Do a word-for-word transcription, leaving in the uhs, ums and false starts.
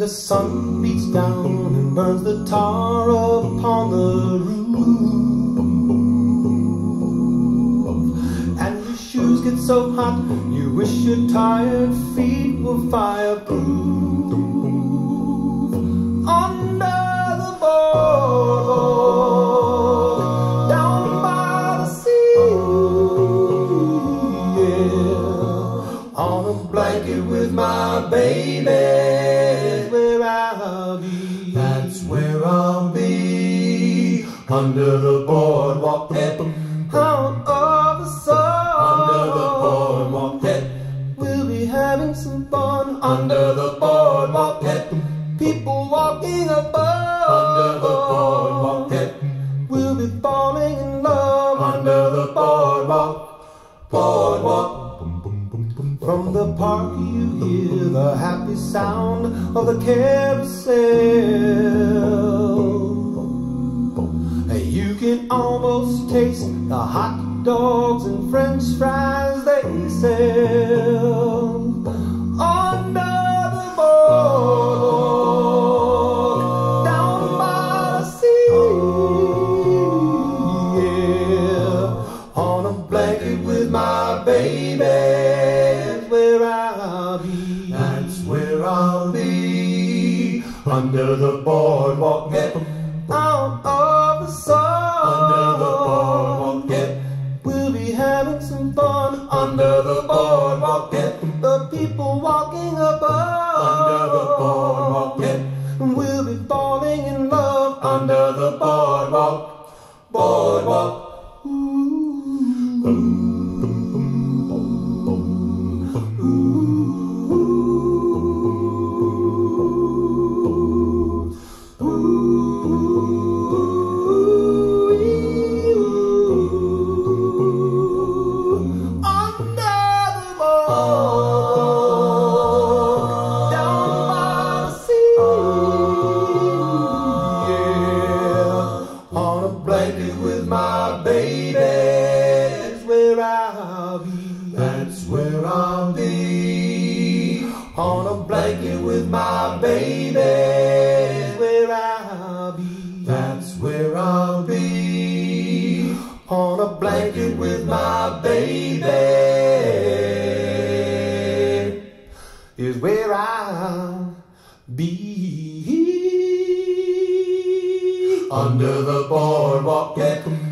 the sun beats down and burns the tar upon the roof, and your shoes get so hot you wish your tired feet were fireproof. Under the boardwalk, down by the sea, yeah, on a blanket with my baby, where I'll be. That's where I'll be. Under the boardwalk, head out of the sun. Under the boardwalk, head. We'll be having some fun. Under the boardwalk, head. People walking above. Under the boardwalk, head. We'll be falling in love. Under the boardwalk, boardwalk. From the park you hear the happy sound of the carousel. You can almost taste the hot dogs and French fries they sell. Under the boardwalk, down by the sea, yeah, on a blanket with my baby, where I'll be. That's where I'll be. Under the boardwalk, get out of the sun. Under the boardwalk, get. We'll be having some fun. Under the boardwalk, get. The people walking above. Under the boardwalk, get. We'll be falling in love. Under the boardwalk, boardwalk. Ooh. That's where I'll be. On a blanket with my baby, where I'll be. That's where I'll be. On a blanket with my baby is where I'll be. Under the boardwalk, get